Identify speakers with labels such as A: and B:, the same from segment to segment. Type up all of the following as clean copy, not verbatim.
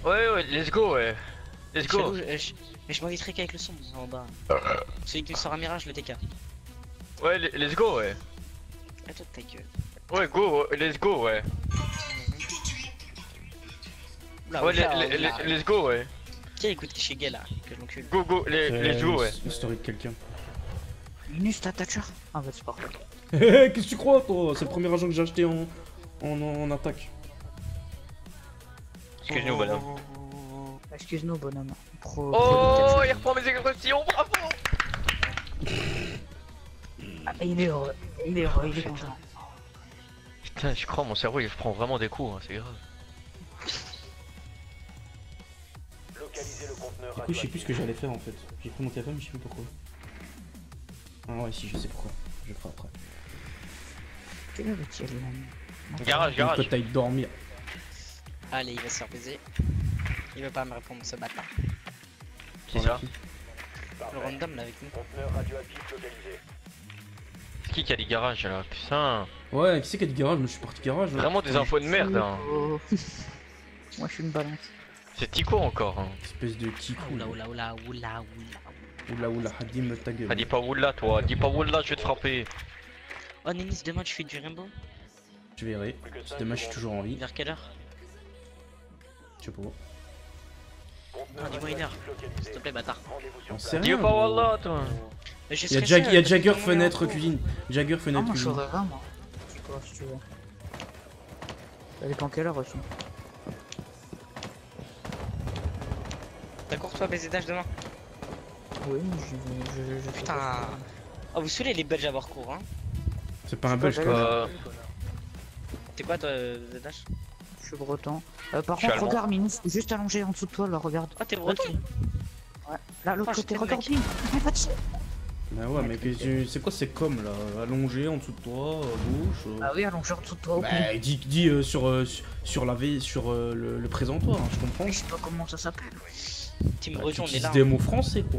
A: Ouais, let's go, ouais. Let's go.
B: Mais je m'inviterai qu'avec le son en bas. Celui qui sort un mirage, le TK.
A: Ouais, let's go, ouais.
B: Attends ta gueule.
A: Ouais, go, let's go, ouais. Ouais, let's go, ouais.
B: Qui écoute chez Gay là, que je m'encule.
A: Go, let's go, ouais.
C: L'historique de quelqu'un.
B: Minus ta Thatcher. Ah bah c'est pas vrai.
C: Qu'est-ce que tu crois, toi? C'est le premier agent que j'ai acheté en attaque.
A: Excuse-nous, bonhomme.
D: Excuse-nous, bonhomme.
A: Oh, il reprend mes expressions, bravo.
D: Ah, il est heureux, il est content.
A: Putain, je crois, mon cerveau il prend vraiment des coups, hein, c'est grave.
C: Du coup, je sais plus ce que j'allais faire en fait. J'ai pris mon téléphone, mais je sais plus pourquoi. Ah ouais, si, je sais pourquoi. Je le ferai après.
D: Quelle heure est-il là?
A: Garage.
C: Toi, t'ailles dormir.
B: Allez, il va se faire baiser. Il veut pas me répondre, ce bâtard.
A: Qui ça?
B: Le random là avec nous.
A: Qui a dit garage là? Putain.
C: Ouais, qui c'est qui a dit garage? Moi, je suis parti garage. Ouais.
A: Vraiment des infos de merde, hein.
D: Moi, je suis une balance.
A: C'est Tico encore, hein.
C: Espèce de kikou. Oula, Hadim, ta gueule.
A: Ah, dis pas oula, toi. Dis pas oula, je vais te frapper.
B: Oh Nénis, demain tu fais du Rainbow?
C: Je verrai. Si demain, je suis toujours en vie.
B: Vers quelle heure?
C: Je sais pas.
B: Non, dis-moi une heure. S'il te plaît, bâtard.
C: J'en sais
A: Dis
C: rien.
A: pas
C: gros.
A: wallah, toi.
B: Mais je
C: Il y a,
B: serais
C: il y a
B: seul,
C: Jagger
B: parce que
C: fenêtre
B: tout le monde est en
C: cuisine. Jagger
D: Ah,
C: fenêtre
D: moi, je suis au
C: cuisine.
D: revers, moi. Tu vois, si tu veux. Ça dépend quelle heure aussi.
B: T'as cours toi baiser d'âge demain?
D: Oui, je
B: Putain. Oh, vous saoulez les Belges à avoir cours, hein?
C: C'est pas un belge quoi.
B: T'es quoi toi, ZH?
D: Je suis breton. Par
A: Je suis
D: contre,
A: allemand.
D: regarde, Minus, juste allongé en dessous de toi, là, regarde.
B: Ah, t'es breton?
D: Ouais. Là, l'autre
B: Ah,
D: côté,
B: j'étais
D: regarde,
B: mec.
D: lui. Mais pas de chier.
C: Bah ouais, mais c'est quoi ces coms là? Allongé en dessous de toi, à gauche.
D: Ah oui, allongé en dessous de toi, au plus.
C: Bah dis sur la V, sur le présentoir, hein, je comprends.
D: Mais je sais pas comment ça s'appelle.
B: Team
C: Bah, tu
B: breton, on est
C: utilises
B: là.
C: des mots français quoi.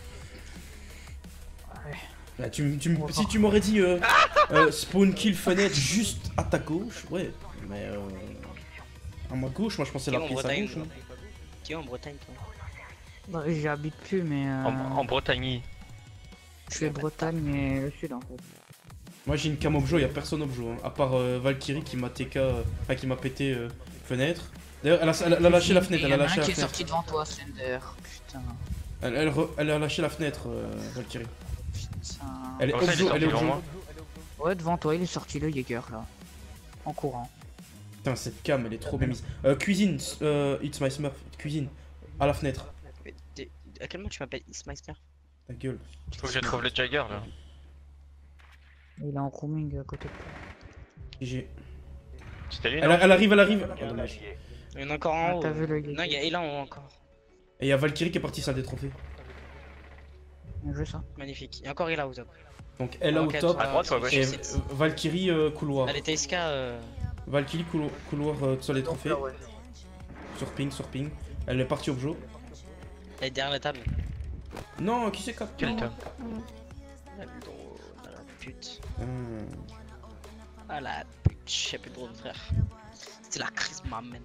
D: Ouais.
C: Bah, si tu m'aurais dit spawn kill fenêtre juste à ta gauche, ouais. Mais à ma gauche, moi je pensais
B: Qui est
C: la
B: en
C: prise à
B: Bretagne?
C: gauche. Hein.
B: Qui est en Bretagne toi?
D: Bah, j'y habite plus, mais
A: En Bretagne.
D: je suis Bretagne et le sud en fait.
C: Moi j'ai une cam objo, y'a personne objo, hein, à part Valkyrie qui m'a TK, enfin qui m'a pété fenêtre. D'ailleurs elle a lâché la fenêtre, elle a lâché la
D: qui est
C: fenêtre.
D: sorti devant toi, Slender. Putain.
C: Elle a lâché la fenêtre, Valkyrie.
D: Putain.
C: Elle est
A: Comment ça, il est
C: objo,
A: sorti
C: elle est
A: devant
C: objo.
A: moi?
D: Ouais, devant toi, il est sorti le Jäger là. En courant.
C: Putain, cette cam elle est trop bien mise. Cuisine, It's My Smurf, cuisine, à la fenêtre.
B: Mais à quel moment tu m'appelles Ismeister?
C: Ta gueule.
A: Faut que je trouve le Jagger là.
D: Il est en roaming à côté de toi.
C: GG.
A: C'était lui,
C: Elle,
A: non?
C: elle arrive. Oh, dommage.
B: Il y en a encore en
D: Ah,
B: haut.
D: t'as vu le
B: Non, il y a Elan en haut encore.
C: Et y'a Valkyrie qui est partie salle des trophées.
D: Bien joué ça.
B: Magnifique. Et encore Elan au top.
C: Donc elle a au
B: Ok,
C: top.
A: À droite ou à gauche?
C: Et
B: Site.
C: Valkyrie couloir.
B: Allez, TSK.
C: Valkyrie couloir sur les trophées. Sur ping. Elle est partie objo.
B: Elle est derrière la table.
C: Non, qui c'est cap?
A: Quel top?
B: La drone, ah, la pute.
C: Hmm.
B: Ah la pute, y'a plus de drone frère. C'était la crise, ma man.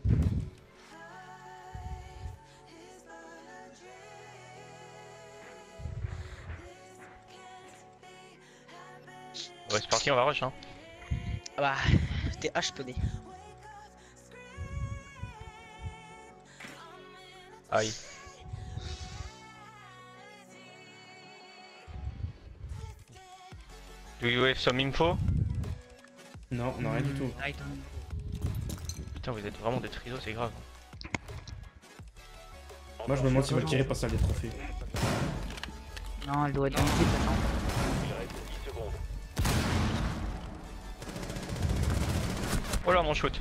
A: Ouais, c'est parti, on va rush, hein.
B: Ah bah, t'es HPD.
A: Aïe. Do you have some info?
C: Non, on a rien du tout.
A: Putain, vous êtes vraiment des trios, c'est grave.
C: Moi je me demande si Valkyrie passe salle des trophées.
D: Non, elle doit être dans l'équipe maintenant.
A: Oh là, mon shoot.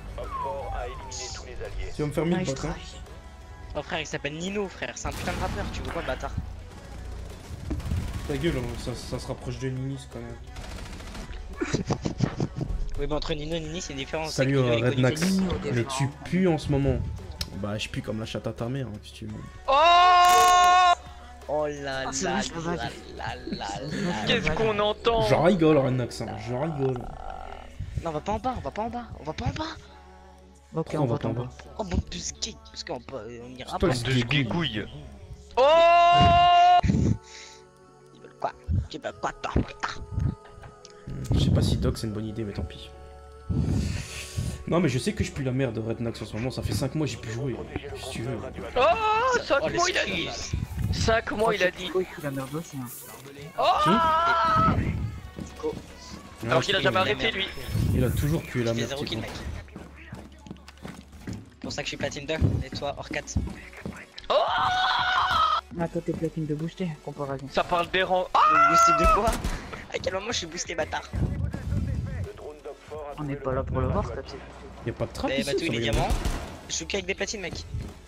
C: Tu vas me faire 1000
D: Nice
C: potes, hein?
D: try.
B: Oh frère, il s'appelle Nino frère, c'est un putain de rappeur, tu veux quoi bâtard?
C: Ta gueule, ça se rapproche de Ninis quand même.
B: Oui mais entre Nino et Nini c'est une différence.
C: Salut
B: c'est que Nino, il est
C: Rednax.
B: connu.
D: Nino, déjà.
C: Mais tu pues en ce moment. Bah je pue comme la chatte à ta mère, hein, si tu veux.
A: Oh!
B: Oh là
D: Ah, c'est
B: là
D: vrai, ça va,
B: là là là là.
A: Qu'est-ce qu'on entend?
C: Je rigole Rednax, hein, je rigole.
B: Non, on va pas en bas, on va pas en bas, on va pas en bas.
D: Ok,
C: Pourquoi
D: on
C: on
D: va
C: va pas en
D: tomber.
C: bas?
B: Oh bon de skate, parce qu'on on ira
C: Toi,
B: pas.
C: le
A: De
C: skate.
A: guigouille. Oh
B: Ils veulent quoi? Tu veux quoi toi?
C: Je sais pas si Doc c'est une bonne idée, mais tant pis. Non, mais je sais que je pue la merde de Rednax en ce moment. Ça fait 5 mois que j'ai pu jouer. Si tu veux.
A: Oh 5
B: Oh,
A: mois il a dit.
B: l'excuse.
A: 5 mois il a dit.
D: Oui, la merde aussi. Hein.
A: Alors qu'il a jamais
B: la
A: arrêté
B: merde.
A: lui.
C: Il a toujours pué la
B: Je fais
C: merde.
B: 0
C: petit
B: kill,
C: con.
B: mec. C'est pour ça que je suis platine 2 et toi hors 4.
D: Ah, toi t'es platine de booster, comparaison.
A: Ça parle des rangs. Ah
B: Boosté de quoi? À quel moment je suis boosté bâtard?
D: On n'est pas là pour le voir, ça c'est.
C: Y'a pas de trap
B: Eh
C: ici,
B: bah tous
C: ça
B: les
C: va y
B: diamants. Je suis qu'avec des platines mec.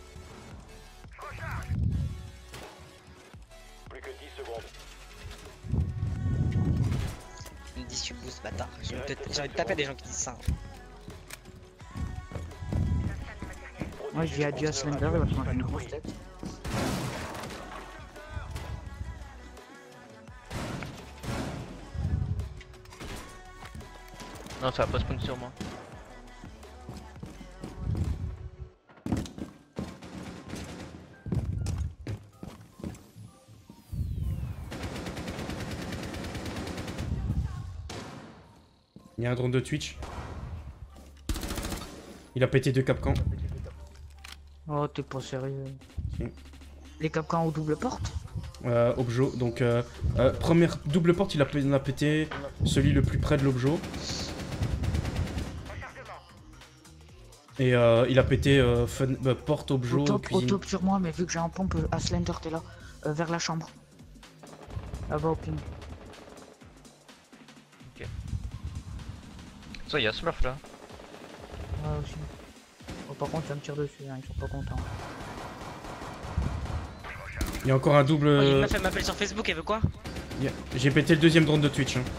B: Ils me disent tu boostes bâtard. J'ai envie de taper des gens qui disent ça.
D: Moi je dis adieu à Slender, il va se manger une grosse tête.
A: Non ça va pas spawn sur moi.
C: Il y a un drone de Twitch. Il a pété 2 capcans.
D: Oh, t'es pas sérieux.
C: Si.
D: Les capcans aux double porte?
C: Objo. Donc, première double porte, il a pété celui le plus près de l'objo. Et il a pété porte, objo,
D: Au
C: cuisine.
D: top sur moi, mais vu que j'ai un pompe à Slender, t'es là. Vers la chambre. Là-bas au ping.
A: Ça y a Smurf là.
D: Ouais, aussi. Oh, par contre, ça me tire dessus, hein, ils sont pas contents.
C: Il y a encore un double.
B: Oh, une meuf elle m'appelle sur Facebook, elle veut quoi?
C: J'ai pété le deuxième drone de Twitch. Hein.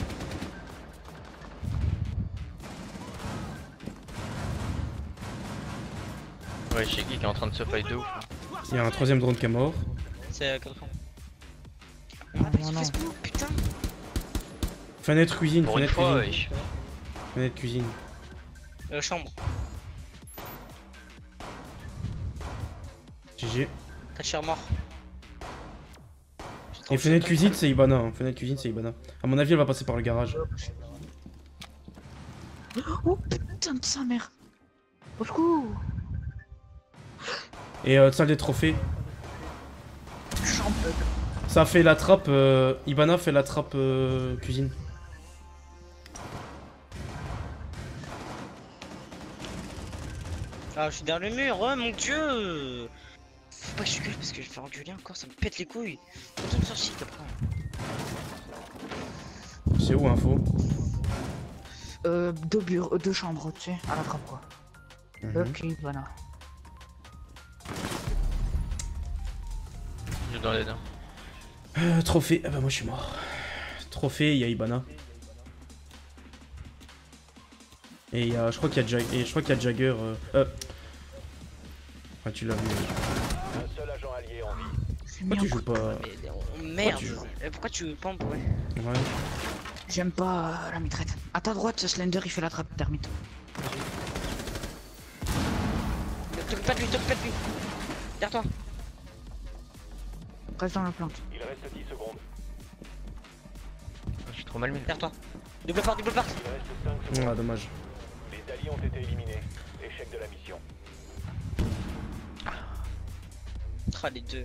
A: Ouais Shiggy qui est en train de se fight de ouf.
C: Il y a un troisième drone qui est mort.
B: C'est Carrefour. On
D: Non,
B: m'appelle
D: non,
B: sur
D: non.
B: Facebook, putain.
C: Fenêtre cuisine,
A: Pour une
C: fenêtre
A: fois
C: cuisine.
A: wesh.
C: Fenêtre cuisine.
B: Chambre.
C: GG.
B: Thatcher mort. J'ai trop
C: Et
B: le
C: fenêtre
B: shotgun.
C: cuisine, c'est Ibana. Hein. Fenêtre cuisine, c'est Ibana. À mon avis, elle va passer par le garage.
D: Oh putain de sa mère. Au secours.
C: Et salle des trophées.
D: Chambre.
C: Ça fait la trappe. Ibana fait la trappe cuisine.
B: Ah, je suis derrière le mur, oh mon dieu! Faut pas que je gueule parce que je vais faire engueuler encore, ça me pète les couilles. Retourne sur site après.
C: C'est où info?
D: Deux chambres, tu sais, à la trappe quoi. Ok, voilà.
A: Je suis dans les dents.
C: Trophée. Ah bah moi je suis mort. Trophée, il y a Ibana. Et il y a, je crois qu'il y a Jagger. Ah tu l'as vu. Pourquoi tu joues pas?
B: Mais, oh, merde!
C: tu joues
B: Pourquoi tu pompes, ouais?
C: Ouais.
D: J'aime pas la mitraite. À ta droite, ce Slender il fait la trappe termite.
B: T'occupe pas de lui, t'occupe pas de lui! Derrière toi!
D: Reste dans la plante.
E: Il reste 10 secondes.
A: Je suis trop mal mis.
B: Derrière toi! Double part, double part!
E: Il reste 5 secondes.
C: Ah dommage.
E: Les alliés ont été éliminés. Échec de la mission.
B: Ah, les deux.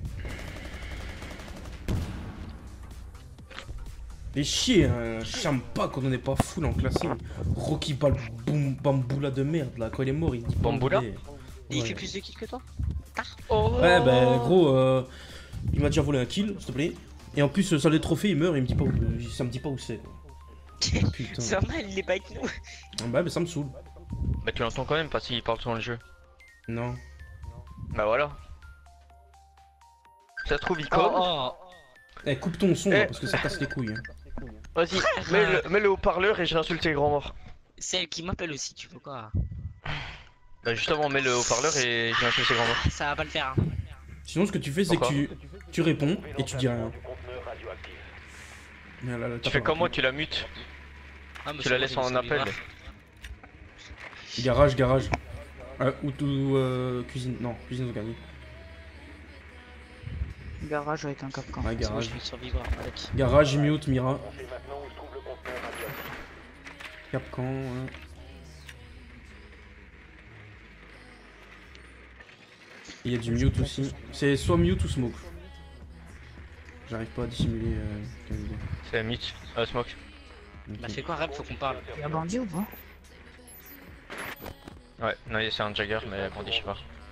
C: Les chier, hein. J'aime pas quand on n'est pas full en classé. Rocky Bamboula de merde là. Quand il est mort, il dit
A: Bamboula?
C: Bamboulé.
B: Et il
C: Ouais.
B: fait plus de kills que toi?
A: Oh
C: Ouais, bah gros, il m'a déjà volé un kill, s'il te plaît. Et en plus, sur les trophées, il meurt, il me dit pas où, ça me dit pas où c'est. Quoi. Putain.
B: C'est normal, il est pas avec nous.
C: Ah bah, mais ça me saoule.
A: Bah tu l'entends quand même parce qu'il parle sur le jeu.
C: Non.
A: Bah voilà. Ça se trouve il colle.
B: Oh,
C: Eh, coupe ton son,
A: Eh.
C: là, parce que ça casse les couilles. Hein.
A: Vas-y, mets le haut-parleur et j'ai insulté grand mort.
B: c'est elle qui m'appelle aussi, tu veux quoi?
A: Bah justement, mets le haut-parleur et j'ai insulté grand mort.
B: Ça va pas le faire. Hein.
C: Sinon, ce que tu fais, c'est que
A: Pourquoi
C: tu réponds et tu dis rien.
E: Du conteneur radioactif.
C: Ah là là,
A: Tu
C: t'as
A: fais
C: pas
A: comme moi,
C: rappelé.
A: tu la mutes.
B: Ah, mais
A: Tu
B: c'est
A: la
B: bon,
A: laisses
B: j'ai
A: en
B: besoin de
A: appel.
B: vivre.
C: Garage, garage. Cuisine. Non, cuisine au gagné.
D: Garage avec un capcan.
C: Ouais,
B: C'est moi, je
C: garage.
B: vais survivre avec.
C: Garage, mute, Mira.
E: On sait maintenant où se trouve le conteneur radioactif.
C: Capcan, ouais. Il y a du mute aussi. C'est soit mute ou smoke. J'arrive pas à dissimuler quelle idée.
A: C'est mythe. Smoke.
C: Ok.
B: Bah, fais quoi, Rap? Faut qu'on parle.
D: Y'a bandit ou pas?
A: Ouais, non, c'est un Jagger, mais bon, je sais pas.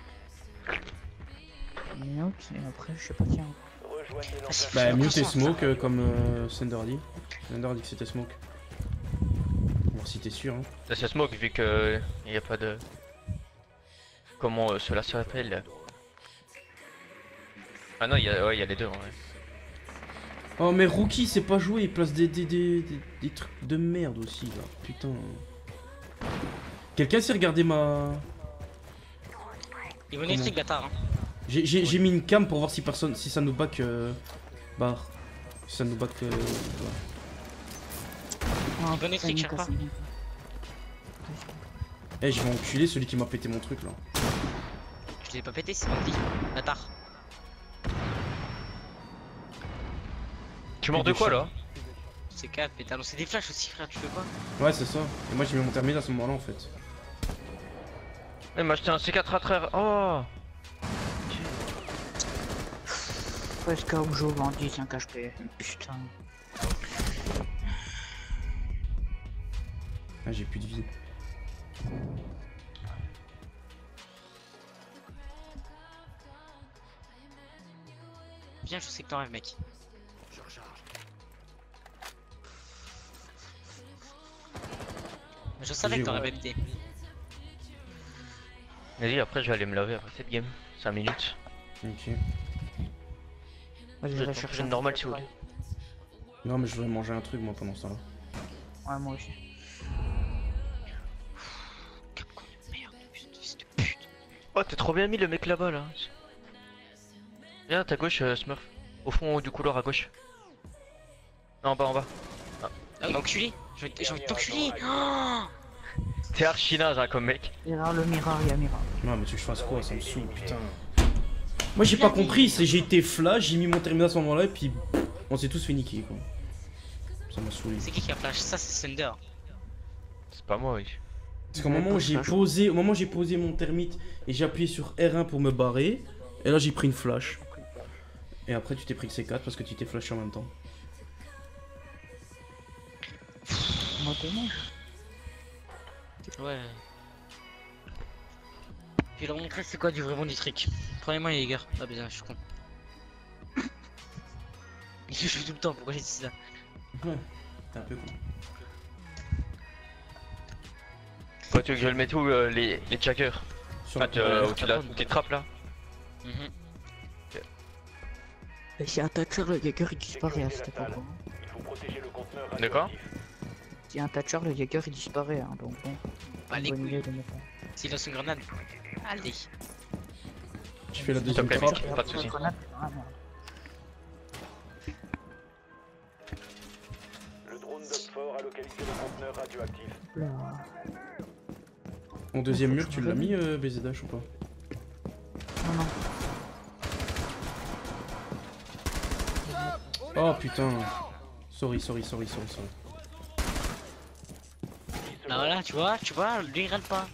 D: Minute et après je sais pas tiens.
E: Rejoignez
B: Ah,
E: l'emplacement.
C: Bah,
B: Faut
C: mute et
B: qu'on
C: smoke comme Thunder dit. Thunder dit que c'était smoke. Voir si t'es sûr. Hein.
A: Ça, c'est Smoke, vu que il n'y a pas de. Comment cela s'appelle? Ah non, il y a les deux en vrai.
C: Oh, mais Rookie, c'est pas joué. Il place des trucs de merde aussi là. Putain. Quelqu'un s'est regardé ma.
B: Ils vont électrique, bâtard. Hein.
C: J'ai mis une cam pour voir si personne, si ça nous back bar. Si ça nous back. Ouais.
D: Ah,
B: Bon électrique, cherche pas.
C: Eh, je vais enculer celui qui m'a pété mon truc là.
B: Je l'ai pas pété, c'est bandit. Bâtard.
A: Tu mords de quoi là?
B: C'est 4, mais t'as lancé des flashs aussi, frère, tu fais quoi?
C: Ouais, c'est ça. Et moi j'ai mis mon terminal à ce moment-là en fait.
A: Il m'a acheté un C4 à traire. Oh!
D: Presque au jeu bandit 5 HP. Putain.
C: Ah, j'ai plus de vie.
B: Viens, je sais que t'en rêves, mec. Je savais que t'en rêvais, MT.
A: Vas-y, après je vais aller me laver après cette game. 5 minutes.
C: Ok.
D: Vas-y,
A: Je
D: je
A: vais
D: vais chercher un
A: normal
D: truc.
A: si vous voulez.
C: Non, mais je voudrais manger un truc moi pendant ça là.
D: Ouais, moi aussi.
B: Capcom de merde, fils de pute.
A: Oh, t'es trop bien mis le mec là-bas là. Viens à ta gauche, Smurf. Au fond du couloir à gauche. Non, en bas, en bas.
B: Ah, l'enculé. J'ai envie de t'enculer. Oh,
A: T'es archi naze hein, comme mec.
D: Derrière le miroir, il y a miroir.
C: Non, mais tu veux que je fasse quoi? Ça me saoule, putain. Moi j'ai pas compris, c'est j'ai été flash, j'ai mis mon terminal à ce moment-là et puis on s'est tous fait niquer quoi. Ça m'a saoulé.
B: c'est qui a flash? Ça, c'est Thunder.
A: C'est pas moi, oui.
C: Parce qu'au moment où j'ai posé, mon termite et j'ai appuyé sur R1 pour me barrer, et là j'ai pris une flash. Et après tu t'es pris que C4 parce que tu t'es flashé en même temps.
D: Moi, dommage.
B: Ouais. Je vais leur montrer c'est quoi du vraiment du trick. Prenez-moi les gars. Ah putain, je suis con. Je joue tout le temps, pourquoi j'ai dit ça?
C: Ouais, t'es un peu con.
A: Quoi, tu veux que je le mette où les jackers?
C: Sur
A: Ah,
C: la
A: où tu l'as, tes trappes là?
B: Mhm.
D: Et si un Thatcher, le Jaeger il disparaît à cette époque.
E: Il faut protéger le conteneur
A: De quoi?
E: radioactif.
D: Si un Thatcher, le Jaeger il disparaît. Hein, donc bon.
B: Bah les
D: bonne
B: couilles.
D: idée de mettre.
B: S'il lance une grenade. Allez.
C: Je fais la deuxième
A: plaît,
C: trappe.
A: mec. Pas de soucis.
E: Le drone d'Oxford a localisé le conteneur radioactif.
C: Mon deuxième mur, tu l'as mis BZH ou pas?
D: Non, non.
C: Oh putain. Sorry.
B: Ah voilà, tu vois, lui il râle pas.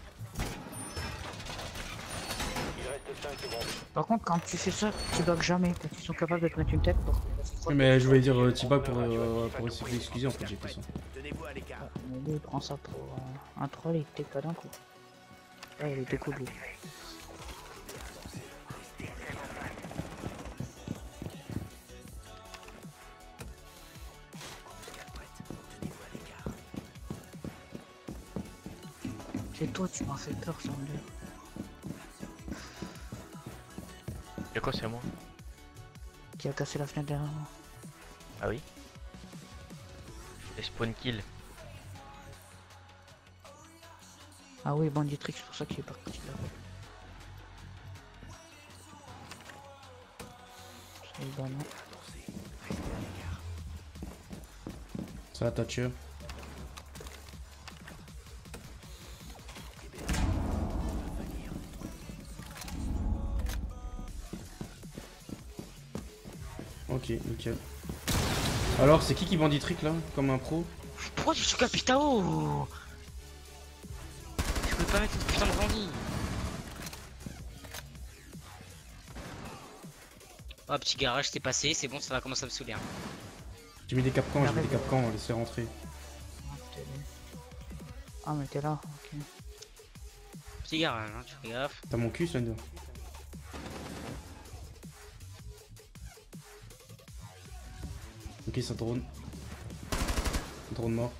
E: Il reste 5 secondes.
D: Par contre, quand tu fais ça, tu bugs jamais. Quand ils sont capables de te mettre une tête pour.
C: Mais je voulais dire T-Bag pour essayer de l'excuser en fait, j'ai fait ça.
D: Mais lui, il prend ça pour un troll et il t'est pas d'un coup. Ouais, il était cool lui. C'est toi, tu m'as fait peur, Sander.
A: De quoi c'est moi?
D: Qui a cassé la fenêtre derrière moi.
A: Ah oui? Les spawn kill.
D: Ah oui, Banditrix, c'est pour ça qu'il est parti là. C'est le bon,
C: Ça va, Thatcher. Ok, nickel. Alors, c'est qui bandit trick là, comme un pro?
B: Pourquoi tu choques à Pitao? Je peux pas mettre une putain de bandit. Oh, petit garage, c'est passé, c'est bon, ça va commencer à me saouler. Hein.
C: J'ai mis des capcans, laissez rentrer.
D: Ah, mais t'es là, ok.
B: Petit garage, hein, tu fais gaffe.
C: T'as mon cul, Slender? Ok, ça drone. Drone mort.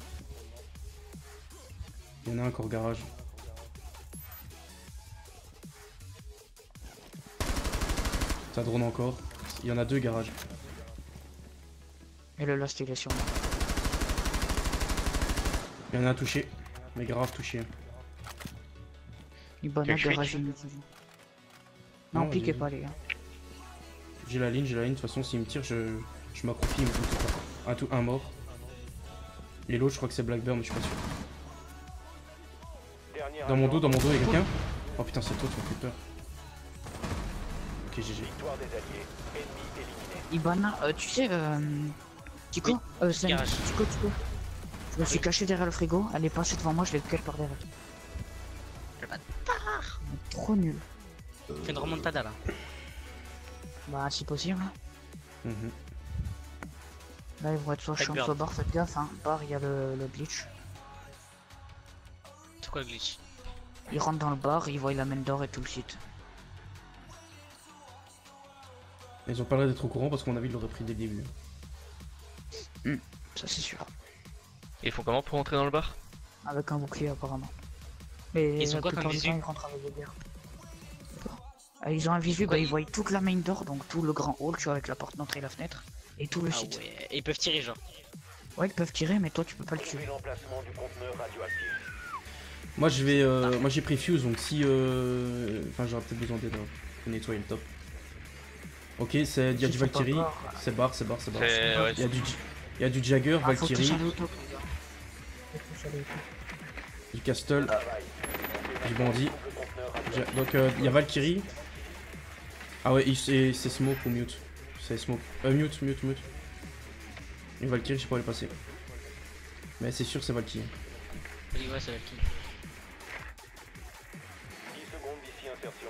C: Il y en a un encore garage. Ça drone encore. Il y en a deux garages.
D: Et le last, il est sur moi.
C: Il y en a un touché. Mais grave touché.
D: Il banane
A: Quel
D: garage
A: chute.
D: inutile. Non,
C: Non,
D: piquez
C: j'ai-
D: pas, les gars.
C: J'ai la ligne. De toute façon, s'il me tire, je m'accroupis, il me bute pas. Un mort. Et l'autre, je crois que c'est Blackburn, mais je suis pas sûr.
E: Dernier
C: Dans mon
E: agent.
C: dos, il y a quelqu'un? Oh putain, c'est toi, tu m'as fait peur. Ok, GG.
E: Victoire des alliés. Ennemi éliminé.
D: Ibana, tu sais, Tico, Sven,
B: garage.
D: Tico. Je me suis caché derrière le frigo, elle est passée devant moi, je l'ai cut par derrière.
B: Le bâtard.
D: Trop nul.
B: Fais une remontada là.
D: Bah, si possible.
C: Mhm.
D: Là, ils vont être soit chiants,
B: Blackbird.
D: soit bar, faites gaffe, hein. Bar, il y a le glitch.
B: C'est quoi le glitch?
D: Il rentre dans le bar, il voit la main d'or et tout le site.
C: Ils ont pas l'air d'être au courant parce qu'on a vu ils l'auraient pris dès le début.
D: Ça, c'est sûr.
A: Et ils font comment pour rentrer dans le bar?
D: Avec un bouclier, apparemment. Mais
B: Ils ont
D: la
B: quoi comme
D: plupart du
B: visu?
D: temps, ils rentrent avec des bières. Ils ont un visu,
B: Pourquoi
D: bah, ils
B: ils-
D: voient toute la main d'or, donc tout le grand hall, tu vois, avec la porte d'entrée et la fenêtre. Et tout le
B: Ah
D: site.
B: ouais, et ils peuvent tirer genre.
D: Ouais, ils peuvent tirer, mais toi, tu peux pas le
E: Trouver
D: tuer.
E: l'emplacement du conteneur radioactif.
C: Moi je vais. Moi j'ai pris Fuse donc si. Enfin j'aurais peut-être besoin d'aide pour nettoyer le top. Ok, c'est. Il y a
D: Si
C: du
D: c'est pas
C: Valkyrie.
D: bar,
C: C'est bar.
A: C'est ouais,
C: Il y a du Jagger,
D: Ah, faut tous
C: Valkyrie,
D: aller au top, les gars. Faut tous aller au top.
C: du Castle,
E: Travail.
C: du Bandit.
E: Le conteneur radioactif.
C: Donc il y a Valkyrie. Ah ouais, c'est Smoke ou Mute. C'est Smoke. Mute. Et Valkyrie, je sais pas où elle est passée. Mais c'est sûr, c'est Valkyrie.
B: Oui, ouais, ça va être qui?
E: 10 secondes d'ici insertion.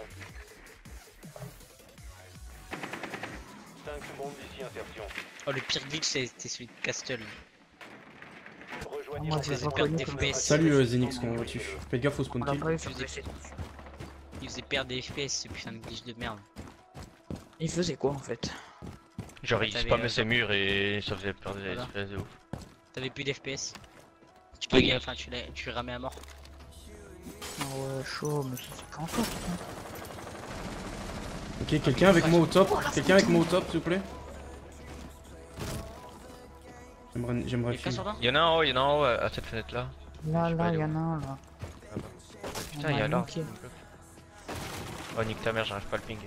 E: 5 secondes d'ici insertion.
B: Oh, le pire glitch c'était celui de Castle.
E: Rejoignez
D: Moi,
E: l'emplacement
D: j'ai
E: du
B: reconnu
E: conteneur
B: comme
E: radioactif.
C: Salut Zenix, comment vas-tu? Faites gaffe au spawn
D: On l'a
C: kill.
D: pas eu sur
B: Je vous ai-
D: PC.
B: Il faisait perdre des FPS ce putain de glitch de merde.
D: Il faisait quoi en fait?
A: Genre il
B: T'avais,
A: spammait ses murs et ça faisait perdre des
B: Voilà.
A: FPS de ouf.
B: T'avais plus d'FPS. Tu payais, enfin tu ramais à mort.
D: Ah ouais, chaud, mais c'est pas encore.
C: Ok, quelqu'un avec moi au top? Quelqu'un avec moi au top, s'il vous plaît? J'aimerais
B: Y'a quelqu'un
C: Fuse.
B: sur toi?
A: Il y en a en haut à cette fenêtre là.
D: Là,
A: Je peux
D: là,
A: aller
D: il y en a un là.
A: Putain,
D: On
A: il y
D: a
A: a là.
D: manqué.
A: Oh, nique ta mère, j'arrive pas à le ping.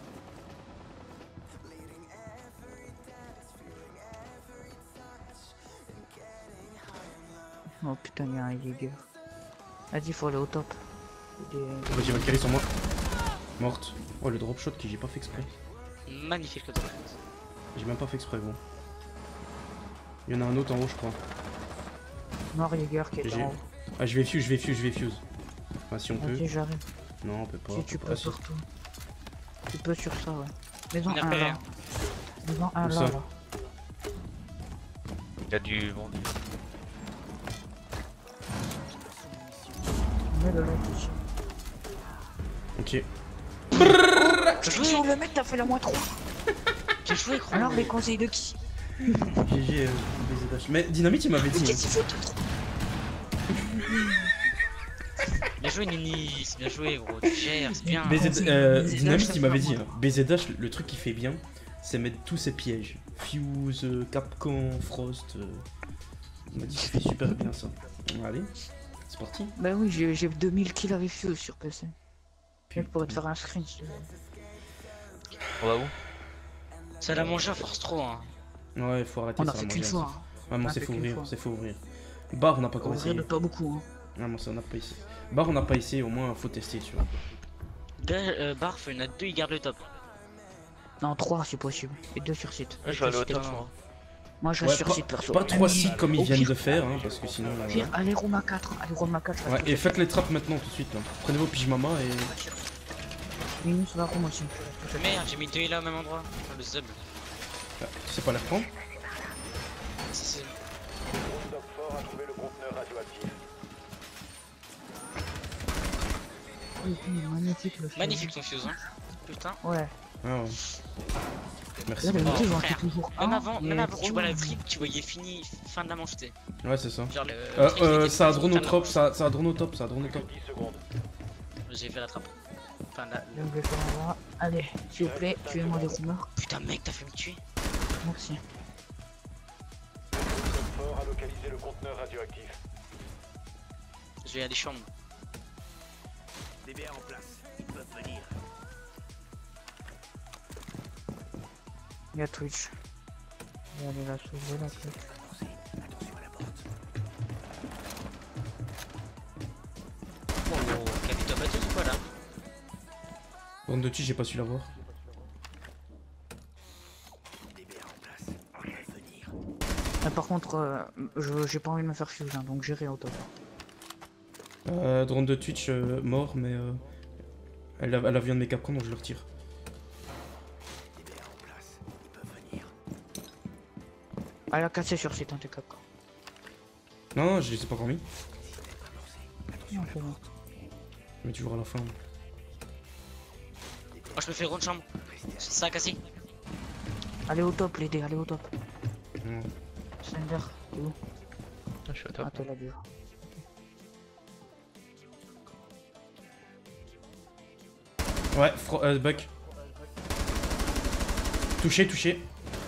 D: Oh putain, il y a un Jäger. Vas-y, faut aller au top.
C: Vas-y, Valkyrie sur moi. Morte. Oh, le drop shot qui j'ai pas fait exprès.
B: Magnifique le top.
C: J'ai même pas fait exprès, gros. Il y en a un autre en haut, je crois.
D: Noir Jäger qui est
C: GG.
D: en haut.
C: Ah, je vais fuse. Enfin, si on peut.
D: Vas-y, j'arrive.
C: Non, on peut pas.
D: Si tu peux
C: Ah, si.
D: surtout. Tu peux sur ça, ouais. Maison
B: On a
D: 1
B: repéré
D: là. Maison 1
C: Où
D: là,
C: ça
D: là.
A: Il y a du bon.
D: Mets le light ici.
C: Ok.
D: Oh, le mec, t'as fait la moins 3.
B: J'ai joué gros.
D: Alors, les conseils de qui?
C: GG, BZH. Mais Dynamite, il m'avait
D: Mais
C: dit.
D: qu'est-ce qu'il faut tout?
B: Bien joué Nini, bien joué gros, tu gères, c'est bien.
C: Dynamite, il m'avait dit. BZH, le truc qu'il fait bien, c'est mettre tous ses pièges. Fuse, Capcan, Frost. Il m'a dit qu'il fait super bien ça. Allez, c'est parti.
D: Bah oui, j'ai 2000 kills avec Fuse sur PC. Je pourrais te faire un screen si tu veux.
A: On va où?
B: Ça l'a mangé à force trop hein.
C: Ouais, faut arrêter
D: On
C: ça.
D: a fait
C: moi,
D: qu'une
C: j'ai-
D: fois. Hein.
C: Vraiment,
D: On a
C: c'est
D: fait
C: faut
D: qu'une
C: ouvrir,
D: fois.
C: c'est faut ouvrir. Bar, on n'a pas encore
D: Ouvrir
C: essayé.
D: de pas beaucoup. Hein.
C: Non, ça on n'a pas essayé. Bar, on n'a pas essayé, au moins faut tester, tu vois.
B: Barf, il y en a deux, ils gardent le top.
D: Non, 3 si possible. Et 2 sur site.
A: Je vais aller au
D: C'était
A: top,
D: bon.
A: moi.
D: Moi je reste
C: Ouais,
D: sur site perso.
C: Pas 3 sites comme ils
D: Au
C: viennent
D: pire-
C: de faire, hein, parce que sinon.
D: Au pire, allez room à 4. Allez room à 4.
C: Ouais, et faites les trappes maintenant tout de suite là. Prenez vos pyjamas et.
D: Minus va room aussi.
B: Merde, j'ai mis 2 là au même endroit. Le sub.
C: Ah, tu sais pas les reprendre?
B: C'est-
E: Le drone d'Oxford a trouvé le conteneur radioactif.
D: Magnifique le fuse.
B: Magnifique ton fuse, hein. Putain.
D: Ouais.
C: Ah ouais. Merci.
D: Là, les
B: Oh,
D: mecs, ils ont
B: frère.
D: fait toujours
B: Même
D: un,
B: avant,
D: et
B: même avant que
D: trop
B: tu vois la
D: loin.
B: trip, tu voyais fini, fin de la manche, t'sais.
C: Ouais, c'est ça.
B: Genre le. trip, il était
C: Ça a
B: fin
C: drone
B: de
C: au
B: la
C: top,
B: manche.
C: ça a drone au top, ça a drone au top.
E: 10 secondes.
B: J'ai fait la trappe. Enfin, là.
D: Je vais faire un bras. Allez, s'il vous plaît, tuez-moi les roomers.
B: Putain, mec, t'as fait me tuer.
D: Merci.
E: Le drone d'Oxford a localisé le conteneur radioactif.
B: Je vais aller chambre.
E: DBA en place. Ils peuvent venir.
D: Il y a Twitch. Je vais aller la sauver la Twitch.
B: Oh, capito batteuse ou quoi là?
C: Drone de tige, j'ai pas su l'avoir.
D: Par contre, j'ai pas envie de me faire fuse, hein, donc j'irai au top.
C: Drone de Twitch mort, mais elle a vient de mes capcans donc je le retire.
D: Elle a cassé sur site, hein, tes capcans.
C: Non, non, je les ai pas encore mis.
D: Non, c'est bon.
C: Mais toujours à la fin.
B: Oh, je me fais rond de chambre. Ça a cassé.
D: Allez au top, les dés, allez au top.
C: Non.
D: Slender, t'es où?
A: Je suis au top.
D: Ah, t'es là déjà.
C: Ouais, Buck. Touché, touché.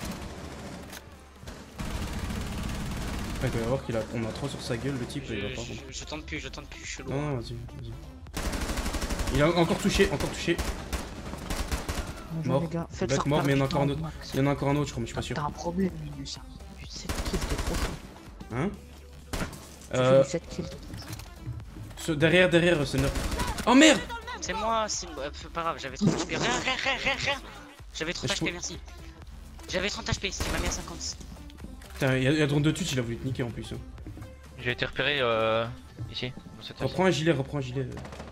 C: Il doit y avoir qu'il a. On a 3 sur sa gueule, le type, il va pas.
B: Je tente plus, je suis chelou.
C: Non, non, vas-y, vas-y. Il a encore touché, encore touché.
D: Bonjour,
C: Mort.
D: les gars. Faites
C: Buck
D: leur
C: mort,
D: part
C: mais il y en a
D: du
C: encore un
D: temps,
C: autre.
D: max.
C: Il y en a encore un autre, je crois, mais je suis pas sûr.
D: T'as un problème, Minus. Hein. 7 kills, t'es trop chaud.
C: Hein
D: Tu fais 7 kills.
C: Derrière, ce nerf. Oh merde!
B: C'est moi, c'est pas grave, j'avais 30 HP. Rien. J'avais 30
C: Mais je
B: HP, merci. J'avais 30 HP, ce qui m'a mis à 50.
C: Putain, il y a drone de Twitch, il a voulu te niquer en plus. Hein.
A: J'ai été repéré ici, dans cette
C: Reprends un gilet, reprends un gilet.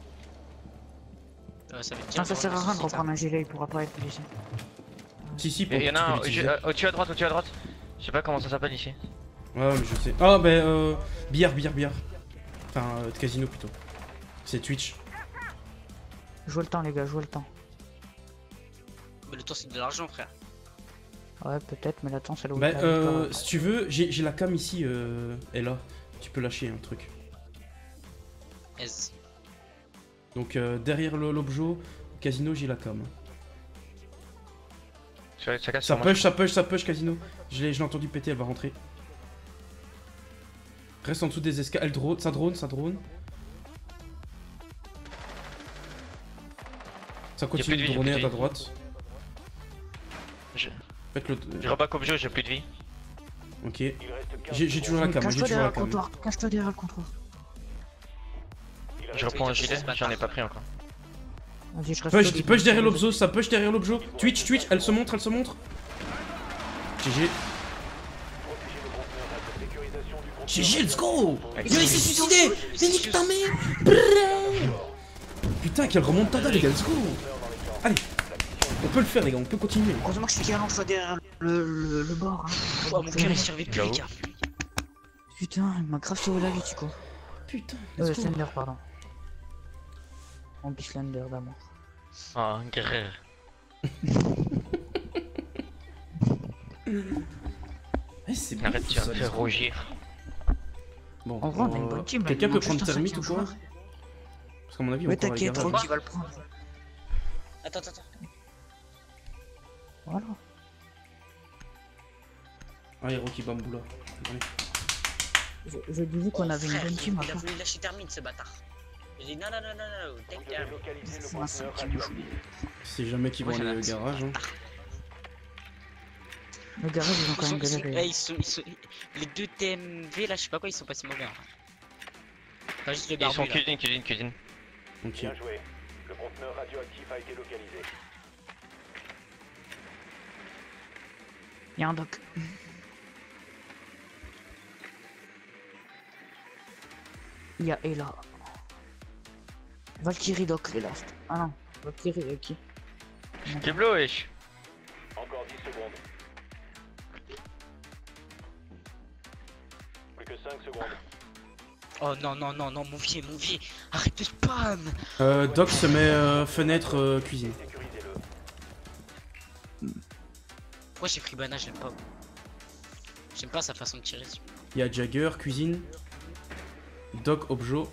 B: Ça va être
D: Non, ça sert à rien de reprendre un gilet, il pourra pas être blessé.
C: Si,
A: Il y en a un
C: tu peux l'utiliser.
A: au-dessus à droite, au-dessus à droite. Je sais pas comment ça s'appelle ici.
C: Ouais, mais je sais. Ah, bah, billard. Enfin, casino plutôt. C'est Twitch.
D: Jouez le temps, les gars, jouez le temps.
B: Mais le temps, c'est de l'argent, frère.
D: Ouais, peut-être, mais la temps, c'est là où
C: Bah,
D: t'as-
C: si tu veux, j'ai la cam ici, est là. Tu peux lâcher un truc.
B: Aise.
C: Donc, derrière l'objet, au casino, j'ai la cam.
A: Ça casse
C: Ça
A: sur moi.
C: push, casino. Je l'ai entendu péter, elle va rentrer. Reste en dessous des escaliers. Elle drone, ça drone. Ça
A: plus
C: continue
A: de
C: de
A: vie,
C: droner
A: j'ai
C: à
A: plus
C: ta
A: de vie.
C: droite. Faites le.
A: Je reback objet, j'ai plus de vie.
C: Ok.
E: Il reste 15
C: J'ai toujours la cam, j'ai
D: Cache-toi
C: toujours
D: derrière
C: la
D: le
C: cam.
D: comptoir, cache-toi derrière le comptoir.
A: Je reprends un gilet, j'en ai pas pris encore.
D: Vas-y, je reste
C: Push derrière l'objet, ça push derrière l'objet. Twitch, elle se montre. GG.
E: Protéger le conteneur à la sécurisation du conteneur.
C: GG, let's go!
A: Ouais.
C: Il s'est suicidé! Mais nique ta mère! Putain, quelle remontada, les gars, let's go! Allez, on peut le faire, les gars, on peut continuer.
D: Heureusement que je suis calant, je suis derrière le bord. Hein.
B: Oh, mon cœur, il survécu, les gars.
D: Putain, il m'a grave sauvé la vie, Tico.
C: Putain, let's go.
D: Slender, pardon. On dit Slender d'amour.
A: Ah, guerre.
C: C'est bon,
A: Arrête,
C: tout
A: tu vas
C: ça,
A: me
C: let's
A: faire
C: go.
A: rougir.
C: Bon,
D: En vrai, on a une bonne team. là,
C: quelqu'un
D: il
C: peut
D: manque
C: prendre
D: juste un
C: thermite ou
D: cinquième
C: quoi?
D: joueur.
C: Parce qu'à mon avis, on
D: Ouais,
C: va
D: t'inquiète,
C: garage.
D: Rocky va le prendre.
B: Attends.
D: Voilà.
C: Allez, Rocky Bamboula. Allez.
D: Je disais qu'on
B: Oh,
D: avait une
B: frère,
D: bonne team
B: il a
D: après.
B: voulu lâcher termine, ce bâtard. J'ai dit non, take
E: Vous avez
B: down.
E: localisé le
D: C'est un
E: conteneur
D: cinquième
E: radioactif.
C: C'est jamais qu'ils vont
A: Ouais,
C: aller au
A: c'est
C: garage. Hein.
D: Le garage, ils ont quand même galéré.
B: Ils sont, les deux TMV là, je sais pas quoi, ils sont pas si mauvais. Hein. Enfin, juste le
A: Ils sont
B: barbu là.
A: cuisine.
C: Ok.
E: Bien joué. Le conteneur radioactif a été localisé.
D: Y'a un doc. Y'a Ella. Valkyrie doc les last. Ah non, Valkyrie qui?
A: T'es bleu, wesh.
E: Encore 10 secondes. Plus que 5 secondes.
B: Oh non, non, non, non, mon vieux, arrête de spam.
C: Doc se met fenêtre cuisine.
E: Sécurisez-le.
B: Pourquoi j'ai pris Bana, j'aime pas. J'aime pas sa façon de tirer dessus.
C: Il y a Jagger, cuisine. Doc, Objo.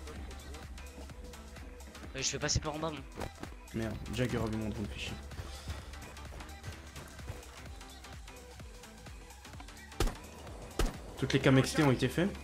B: Je vais passer par en bas, moi.
C: Merde, Jagger a vu mon drone, fait chier. Toutes les cams XT ont été faites.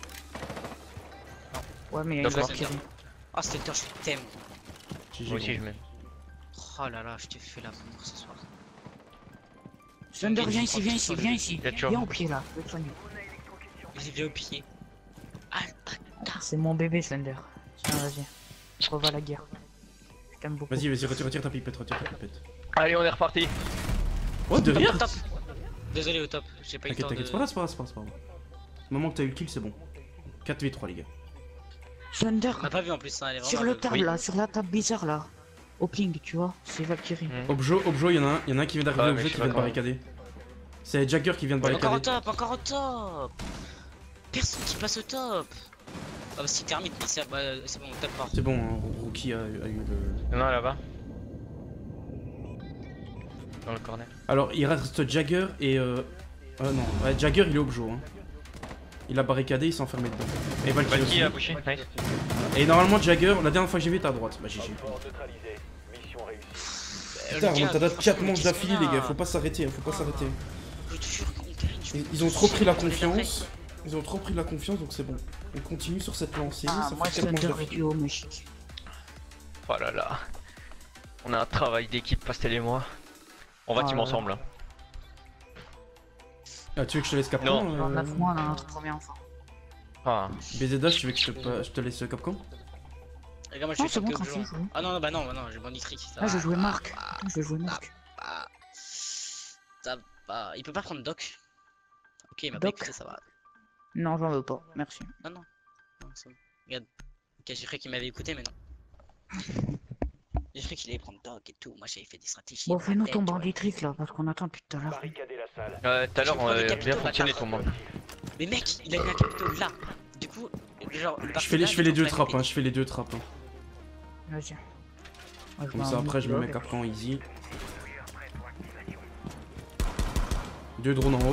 D: Ouais, mais y'a une
A: D'accord.
D: Valkyrie.
B: Ah, Stelter, je t'aime.
C: GG,
A: Moi aussi,
C: gros.
A: je mets.
B: Oh là là, je t'ai fait la bourre ce soir.
D: Slender, viens ici, viens ici, viens ici.
A: Il y a toujours-
D: Viens au pied là, je vais te soigner.
B: J'ai vu au pied. Ah,
D: C'est mon bébé Slender. Tiens, vas-y. Reva la guerre. Je t'aime beaucoup.
C: Vas-y, vas-y, retire ta pipette, retire ta pipette.
A: Allez, on est reparti.
C: Oh, de rire.
B: top. Désolé au top, j'ai pas eu le
C: T'inquiète,
B: temps
C: t'inquiète,
B: de...
C: c'est pas grave, c'est pas grave, c'est pas grave, c'est pas grave. Au moment que t'as eu le kill, c'est bon. 4v3, les gars.
D: Slender,
B: On m'a pas vu en plus, hein, elle est vraiment...
D: sur le
B: de-
D: table
A: Oui.
D: là, sur la table bizarre là. Au ping, tu vois, c'est Valkyrie.
C: Objo, il y en a un qui vient d'arriver,
A: Ouais, mais
C: Objo
A: je
C: qui
A: suis
C: vient de
A: d'accord.
C: barricader. C'est Jagger qui vient de
B: Encore au
C: barricader.
B: top, encore au top. Personne qui passe au top. Ah bah si termite, mais c'est bon, on tape pas.
C: C'est bon, hein, Rookie a eu le...
A: Non, là-bas. Dans le corner.
C: Alors, il reste Jagger et non, ouais, Jagger il est Objo. Hein. Il a barricadé, il s'est enfermé dedans. Et Valkyrie
A: Valky
C: aussi.
A: a pushé, nice.
C: Et normalement, Jagger, la dernière fois que j'ai vu, était à droite. Bah, GG.
E: Fort neutralisé. Mission réussie.
C: Putain,
B: Le gars,
C: t'as
B: franchement,
C: 4 manches
B: qu'est-ce
C: d'affilée,
B: qu'on
C: les
B: a
C: gars, faut pas s'arrêter, faut pas s'arrêter.
B: Je te jure qu'on gagne, je vais-
C: Ils ont trop pris la
B: je vais
C: confiance. Ils ont trop pris la confiance, donc c'est bon. On continue sur cette lancée.
D: Ah,
C: ça
D: moi
C: fait 4 manches
D: Slender est
C: d'affilée.
D: du haut magique.
A: Oh là là. On a un travail d'équipe, Pastel et moi. On va
D: Oh
A: team
D: là
A: ensemble. Hein.
C: Ah, tu veux que je te laisse
A: Non.
C: Capcom
D: Dans 9 mois, on a notre premier enfant.
A: Ah,
C: BZH, tu veux que je te laisse Capcom
B: Regarde, moi je
D: Non,
B: suis
D: c'est bon,
B: top
D: tranquille.
B: Objo. Ah non, bah non, j'ai bandit trick.
D: Ah, je vais jouer Marc. Je vais jouer Marc.
B: Ça va. Il peut pas prendre Doc. Ok, il m'a pas
D: Doc.
B: écouté, ça va.
D: Non, j'en veux pas, merci.
B: Non, non. Non, c'est bon. Regarde. Ok, j'ai cru qu'il m'avait écouté, mais non. J'ai cru qu'il allait prendre Doc et tout. Moi j'avais fait des stratégies.
D: Bon,
B: dans
D: fais-nous
B: ma
D: ton
B: tête, tu
D: bandit trick là, parce qu'on attend depuis tout à l'heure.
E: Barricadez la salle.
A: tout à l'heure,
B: Je
A: on
B: prends les
A: a bien
B: capitaux,
A: fonctionné
B: bâtard.
A: ton banc.
B: vois. Mais mec, il a mis un capito là. Du coup, genre.
C: Je fais les deux trappes, hein, je fais les deux trappes. Hein.
D: Vas-y. Ouais,
C: Comme
D: vois
C: ça,
D: un
C: après, je me
D: bloc.
C: mets Capcom easy. 2 drones en haut.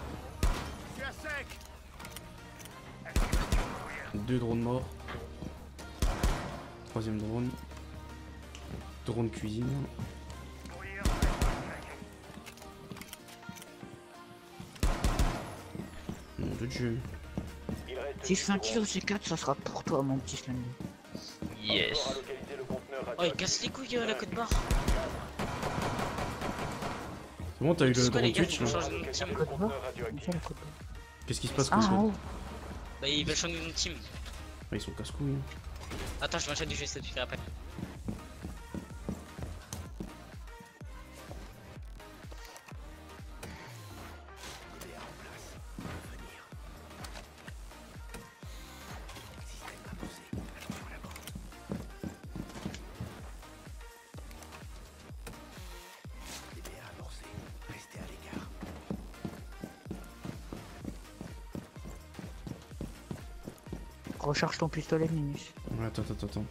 C: 2 drones morts. 3ème drone. Drone cuisine. Nom de Dieu.
E: Il reste
D: Si je fais un
E: 10
D: kill au C4, ça sera pour toi, mon petit Slender.
A: Yes.
E: Encore à localiser le conteneur
B: Oh, il casse les couilles la côte barre.
C: C'est bon, t'as eu le
B: C'est quoi, les
C: drone
B: gars,
C: Twitch
B: faut
C: là.
B: changer de team.
E: le conteneur radioactif.
D: Quel côté
C: Qu'est-ce qui se passe
D: Ah,
C: Cosmo
D: en haut.
B: Bah, il va changer de team.
C: Ah, ils sont casse-couilles. Hein.
B: Attends, je vais enchaîner du jeu, ça te fait après.
D: Recharge ton pistolet, Minus.
C: Ouais, attends.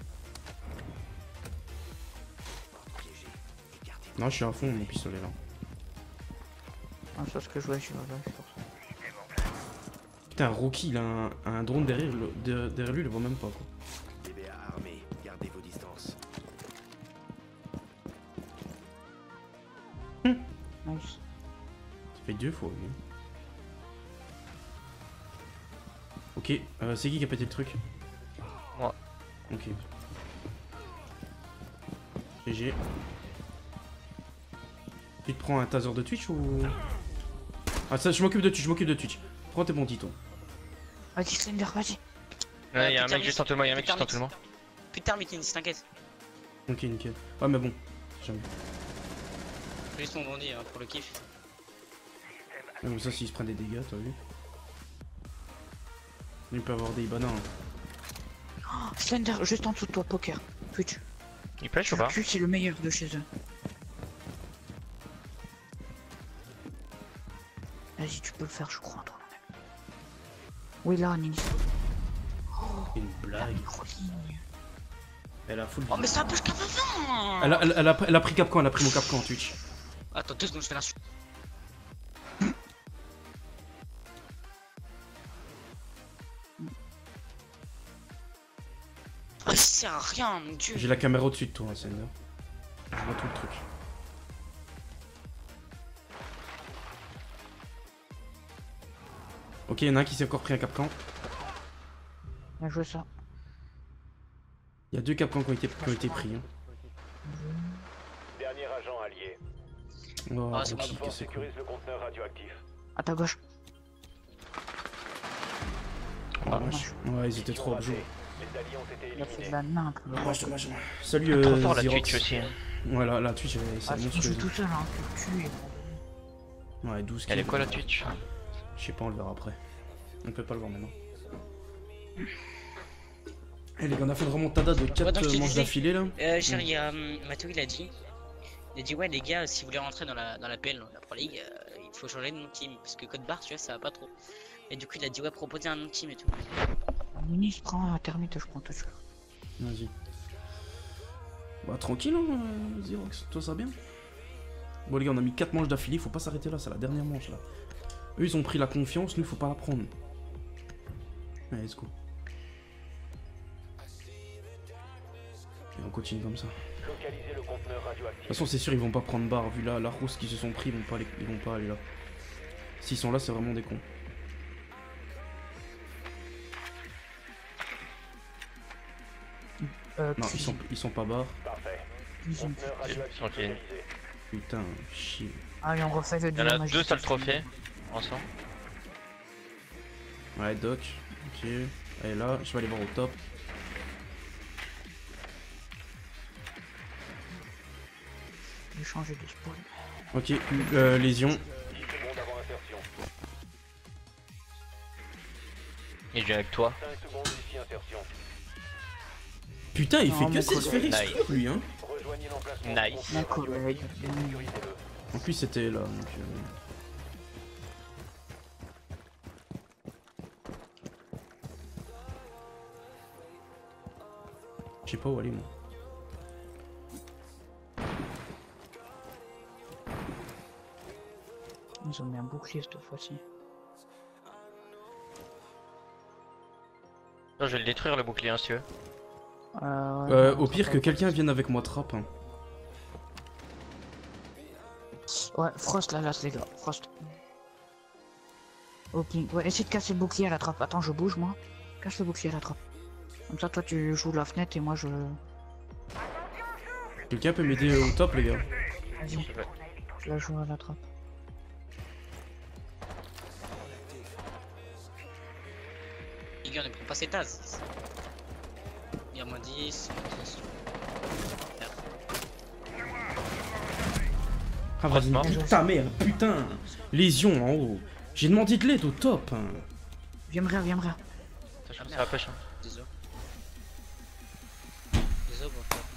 C: Non, je suis à fond mon pistolet là.
D: Ah, c'est ce que je voulais, je suis là, c'est pour ça.
C: Putain, Rocky, il a un drone derrière, derrière lui, il le voit même pas quoi.
F: DBA armé, gardez vos distances.
D: Nice.
C: Ça fait 2 fois, lui. Ok, c'est qui a pété le truc?
A: Moi.
C: Ok. GG. Tu te prends un taser de Twitch ou... Ah ça, je m'occupe de Twitch, Prends tes bons titons.
D: Vas-y, Slender, vas-y.
A: Ouais, y'a un
B: putain,
A: mec juste en dessous de moi, y'a un mec juste en dessous de moi.
B: Plus de termite, Nins, t'inquiète.
C: Ok, nickel. Ouais, mais bon, jamais.
B: Juste mon bandit hein, pour le kiff.
C: Comme ça, s'ils se prennent des dégâts, t'as vu. Il peut avoir des bananes.
D: Oh, Slender, juste en dessous de toi, poker. Twitch.
A: Il pêche ou pas?
D: Twitch, c'est le meilleur de chez eux. Vas-y, tu peux le faire, je crois, toi. Oui, là, Nils.
C: Une blague.
D: Micro-ligne.
C: Elle a full.
B: Oh, mais ça bouge comme avant.
C: Elle a pris Capcan, elle a pris mon Capcan Twitch.
B: Attends, 2 secondes, je fais l'insulte. Oh, il sert à rien, mon dieu.
C: J'ai la caméra au-dessus de toi, hein, Slender. Je vois tout le truc. Ok, il y en a un qui s'est encore pris un Capcan.
D: Bien joué ça.
C: Il y a 2 Capcans qui ont été pris. Hein.
E: Dernier agent allié.
C: Oh,
B: Ah, c'est
C: Rocky,
B: bon,
C: que c'est cool.
E: Sécurise le conteneur radioactif.
D: À ta gauche.
C: Ah, dommage. Ouais, ils étaient trop
E: Mission
C: objets.
E: ratée. Les alliés ont été
D: Il a fait de
E: éliminés.
D: la nimpe.
C: Dommage. Salut,
A: Trop fort la
C: Xerox.
A: Twitch aussi. Hein.
C: Voilà, la Twitch, c'est
D: Ah, tu
C: monstrueux.
D: joues tout seul, hein. Tu le tues.
C: Ouais, 12
A: Elle est
C: kills.
A: quoi la Twitch?
C: Je sais pas, on le verra après. On peut pas le voir maintenant. Eh les gars, on a fait une remontada de 4
B: donc, je te
C: manches
B: disais,
C: d'affilée là.
B: Chérie, il y a Mathieu, il a dit, ouais les gars, si vous voulez rentrer dans la PL, la Pro League, il faut changer de nom de team, parce que code barre, tu vois, ça va pas trop. Et du coup, il a dit ouais, proposer un nom de team et tout.
D: Nils prend un termite, je prends tout seul.
C: Vas-y. Bah tranquille hein, Xerox, toi ça va bien. Bon les gars, on a mis 4 manches d'affilée, faut pas s'arrêter là, c'est la dernière manche là. Eux ils ont pris la confiance, nous faut pas la prendre. Allez, let's go. Et on continue comme ça.
E: Localisez le conteneur
C: De toute
E: radioactif.
C: façon c'est sûr ils vont pas prendre barre, vu la rousse qu'ils se sont pris, ils vont pas aller là. S'ils sont là c'est vraiment des cons. Non, ils sont pas barres.
E: Parfait.
D: cuisine.
E: Conteneur radioactif
A: Ok.
E: localisé.
C: Putain, chier.
D: Ah, et on refait le
A: Il y en
D: duo
A: a
D: magique.
A: 2 sales trophées. Ensemble.
C: Ouais, Doc. Ok. Allez là, je vais aller voir au top.
D: Je vais changer de spawn.
C: Ok, lésion.
E: 10 secondes avant insertion.
A: Et je viens avec toi.
E: 5 secondes d'ici insertion.
C: Putain, il
D: Non,
C: fait que
D: mon
C: ses sphériques
A: collègue.
C: sur lui, hein.
E: Rejoignez l'emplacement.
A: Nice.
D: Mon collègue.
E: Sécurisez-le.
C: En plus, c'était là. Donc, je sais pas où aller, moi.
D: Ils ont mis un bouclier cette fois-ci.
A: Non, je vais le détruire le bouclier, hein, si tu veux.
D: Ouais,
C: Au pire, que quelqu'un vienne avec moi trap. Hein.
D: Ouais, Frost là, les gars. Frost. Ok, ouais, essaye de casser le bouclier à la trappe. Attends, je bouge moi. Casse le bouclier à la trappe. Comme ça, toi tu joues la fenêtre et moi je.
C: Quelqu'un peut m'aider au top, les gars.
D: Vas-y, je la joue à la trappe.
B: Les gars, ne prend pas ses tasses. Il y a moins 10, moins 10.
C: Ah, vas-y,
A: Franchement.
C: nique ta mère, putain. Lésion en haut. J'ai demandé de l'aide au top. Hein.
D: Viens me rire, viens me rire.
A: Ça va pêche. Hein.
B: Désolé. Désolé, bon frère.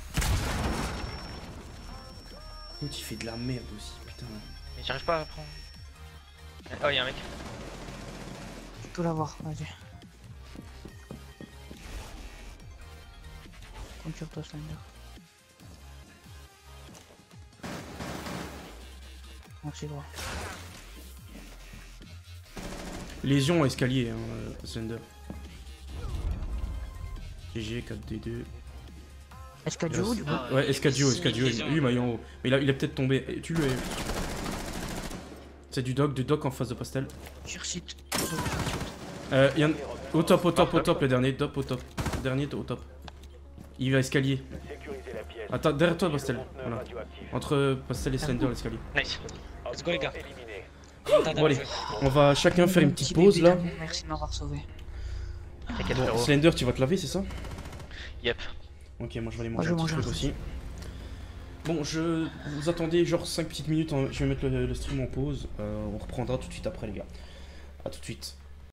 C: L'autre, il fait de la merde aussi, putain.
A: Mais j'arrive pas à prendre. Oh, y'a un mec.
D: Tu peux l'avoir, vas-y. Compte sur toi, Slender. Merci, gros.
C: Lésion escalier, hein, Slender. GG, 4D2.
D: Est-ce qu'il y a du haut du coup?
B: Ah,
C: Ouais, Escadio,
B: il y a
C: Escadio.
B: des
C: Lui, il m'a eu en haut. Mais il est peut-être tombé. Et tu le. C'est du doc en face de Pastel.
D: Sur site.
C: Y en... Au top, le dernier, top, au top. Le dernier, au top. Il va escalier.
E: Sécurisez la pièce.
C: Attends, derrière toi, Pastel.
E: Conteneur
C: Voilà.
E: radioactif.
C: Entre Pastel et Slender, l'escalier.
A: Nice.
B: Let's go, les gars.
E: Éliminé.
C: Bon, allez, on va chacun faire une petite pause là.
D: Merci de m'avoir sauvé.
A: T'inquiète,
C: Bon,
A: frérot.
C: Slender, tu vas te laver, c'est ça?
A: Yep.
C: Ok, moi je vais aller
D: Moi,
C: manger
D: je
C: un petit
D: mange
C: truc
D: un
C: aussi. Bon, vous attendez genre 5 petites minutes, hein, je vais mettre le stream en pause. On reprendra tout de suite après, les gars. A tout de suite.